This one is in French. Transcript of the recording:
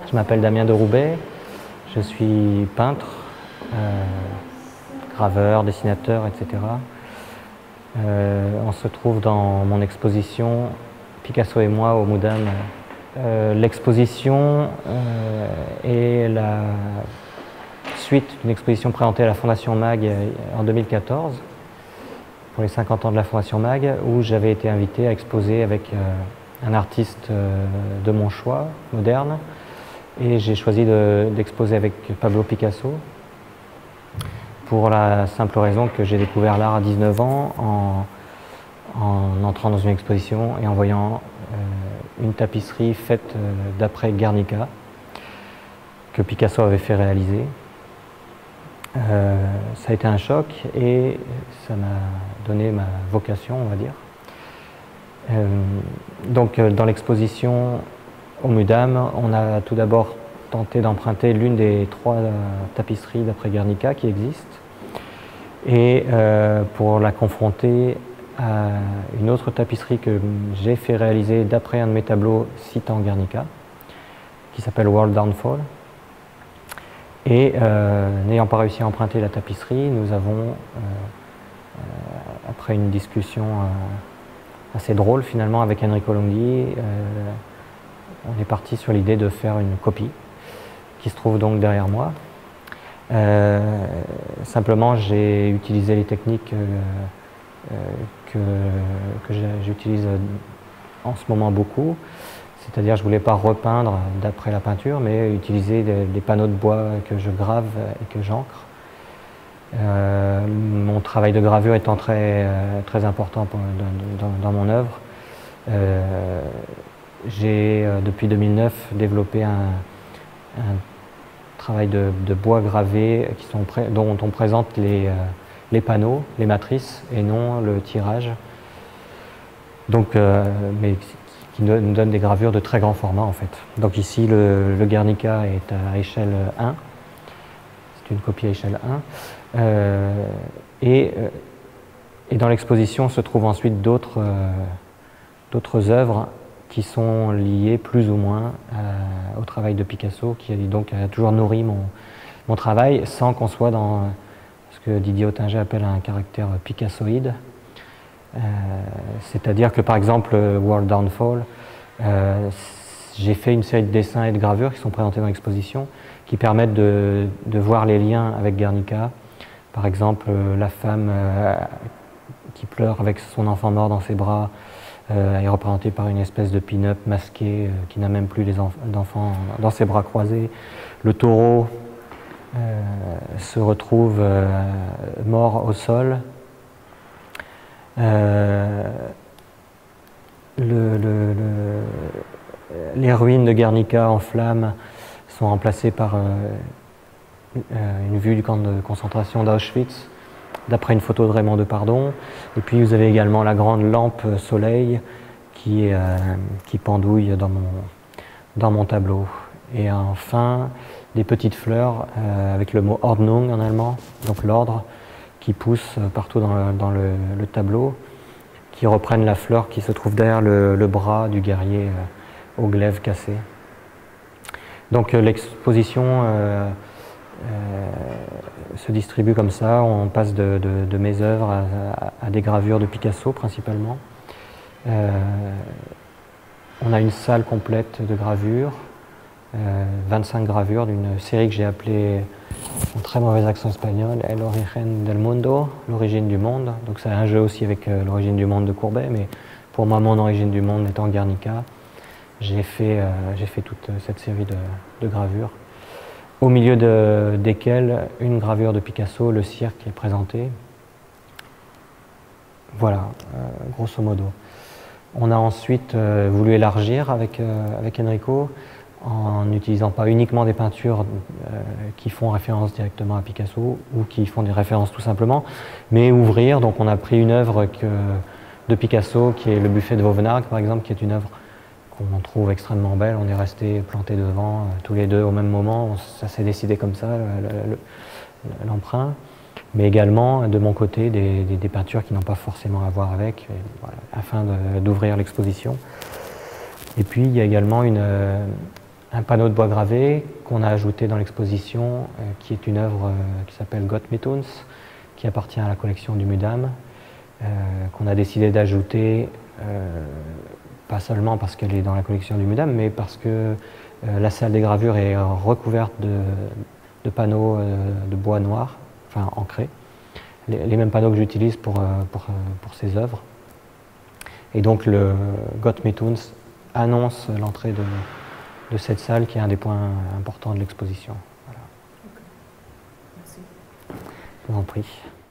Je m'appelle Damien de Roubaix, je suis peintre, graveur, dessinateur, etc. On se trouve dans mon exposition Picasso et moi au Moudam. L'exposition est la suite d'une exposition présentée à la Fondation MAG en 2014 pour les 50 ans de la Fondation MAG, où j'avais été invité à exposer avec un artiste de mon choix, moderne, et j'ai choisi d'exposer avec Pablo Picasso pour la simple raison que j'ai découvert l'art à 19 ans en entrant dans une exposition et en voyant une tapisserie faite d'après Guernica que Picasso avait fait réaliser. Ça a été un choc et ça m'a donné ma vocation, on va dire. Donc dans l'exposition au Mudam, on a tout d'abord tenté d'emprunter l'une des 3 tapisseries d'après Guernica qui existent et pour la confronter à une autre tapisserie que j'ai fait réaliser d'après un de mes tableaux citant Guernica qui s'appelle World Downfall. Et n'ayant pas réussi à emprunter la tapisserie, nous avons, après une discussion assez drôle finalement avec Enrico Longhi, on est parti sur l'idée de faire une copie qui se trouve donc derrière moi. Simplement j'ai utilisé les techniques que j'utilise en ce moment beaucoup. C'est-à-dire je ne voulais pas repeindre d'après la peinture, mais utiliser des panneaux de bois que je grave et que j'encre. Mon travail de gravure étant très important dans mon œuvre, j'ai depuis 2009 développé un travail de bois gravé dont on présente les panneaux, les matrices et non le tirage. Donc, mais qui nous donne des gravures de très grand format en fait. Donc ici le Guernica est à échelle 1, c'est une copie à échelle 1, et dans l'exposition se trouvent ensuite d'autres œuvres qui sont liées plus ou moins au travail de Picasso, qui donc a toujours nourri mon travail sans qu'on soit dans ce que Didier Ottinger appelle un caractère picassoïde. C'est-à-dire que par exemple World Downfall, j'ai fait une série de dessins et de gravures qui sont présentés dans l'exposition qui permettent de voir les liens avec Guernica. Par exemple la femme qui pleure avec son enfant mort dans ses bras est représentée par une espèce de pin-up masqué qui n'a même plus d'enfants dans ses bras croisés. Le taureau se retrouve mort au sol. Les ruines de Guernica en flammes sont remplacées par une vue du camp de concentration d'Auschwitz, d'après une photo de Raymond Depardon. Et puis vous avez également la grande lampe soleil qui pendouille dans mon tableau. Et enfin, des petites fleurs avec le mot Ordnung en allemand, donc l'ordre, qui poussent partout dans le tableau, qui reprennent la fleur qui se trouve derrière le bras du guerrier au glaive cassé. Donc l'exposition se distribue comme ça, on passe de mes œuvres à des gravures de Picasso principalement. On a une salle complète de gravures, 25 gravures d'une série que j'ai appelée, en très mauvais accent espagnol, El Origen del Mundo, l'origine du monde. Donc c'est un jeu aussi avec l'origine du monde de Courbet, mais pour moi mon origine du monde étant Guernica, j'ai fait toute cette série de gravures, au milieu desquelles une gravure de Picasso, le cirque, est présenté. Voilà, grosso modo. On a ensuite voulu élargir avec Enrico, en n'utilisant pas uniquement des peintures qui font référence directement à Picasso ou qui font des références tout simplement, mais ouvrir. Donc on a pris une œuvre de Picasso qui est le buffet de Vauvenargues par exemple, qui est une œuvre qu'on trouve extrêmement belle. On est restés plantés devant tous les deux au même moment, ça s'est décidé comme ça, l'emprunt. Mais également de mon côté des peintures qui n'ont pas forcément à voir avec, et voilà, afin d'ouvrir l'exposition. Et puis il y a également un panneau de bois gravé qu'on a ajouté dans l'exposition, qui est une œuvre qui s'appelle Gottmituns, qui appartient à la collection du MUDAM, qu'on a décidé d'ajouter, pas seulement parce qu'elle est dans la collection du MUDAM, mais parce que la salle des gravures est recouverte de panneaux de bois noir, enfin ancrés, les mêmes panneaux que j'utilise pour ces œuvres. Et donc le Gottmituns annonce l'entrée de cette salle, qui est un des points importants de l'exposition. Voilà. Okay. Merci. Je vous en prie.